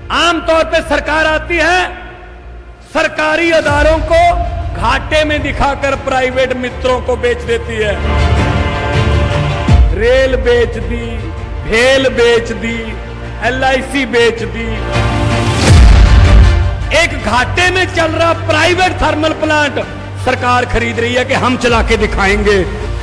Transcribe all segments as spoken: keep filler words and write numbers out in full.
आमतौर पे सरकार आती है, सरकारी अदारों को घाटे में दिखाकर प्राइवेट मित्रों को बेच देती है। रेल बेच दी, भेल बेच दी, एल आई सी बेच दी। एक घाटे में चल रहा प्राइवेट थर्मल प्लांट सरकार खरीद रही है कि हम चला के दिखाएंगे।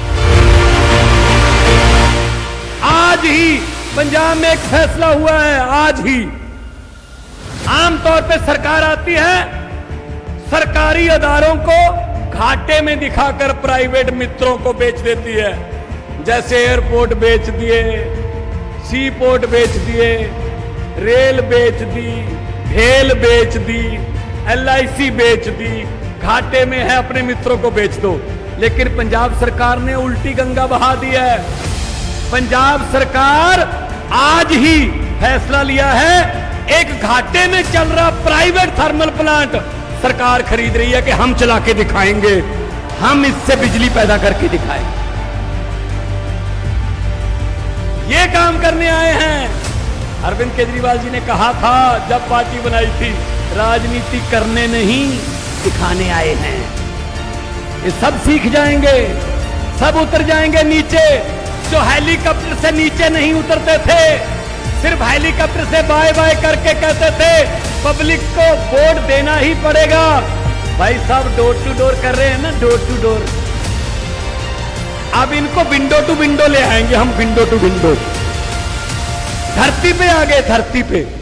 आज ही पंजाब में एक फैसला हुआ है, आज ही। आमतौर पे सरकार आती है, सरकारी अदारों को घाटे में दिखाकर प्राइवेट मित्रों को बेच देती है। जैसे एयरपोर्ट बेच दिए, सी पोर्ट बेच दिए, रेल बेच दी, भेल बेच दी, एल आई सी बेच दी। घाटे में है, अपने मित्रों को बेच दो। लेकिन पंजाब सरकार ने उल्टी गंगा बहा दी है। पंजाब सरकार आज ही फैसला लिया है, एक घाटे में चल रहा प्राइवेट थर्मल प्लांट सरकार खरीद रही है कि हम चला के दिखाएंगे, हम इससे बिजली पैदा करके दिखाएंगे। ये काम करने आए हैं। अरविंद केजरीवाल जी ने कहा था जब पार्टी बनाई थी, राजनीति करने नहीं दिखाने आए हैं। ये सब सीख जाएंगे, सब उतर जाएंगे नीचे। जो हेलीकॉप्टर से नीचे नहीं उतरते थे, सिर्फ हेलीकॉप्टर से बाय बाय करके कहते थे पब्लिक को वोट देना ही पड़ेगा। भाई साहब डोर टू डोर कर रहे हैं ना, डोर टू डोर। अब इनको विंडो टू विंडो ले आएंगे हम, विंडो टू विंडो। धरती पे आ गए, धरती पे।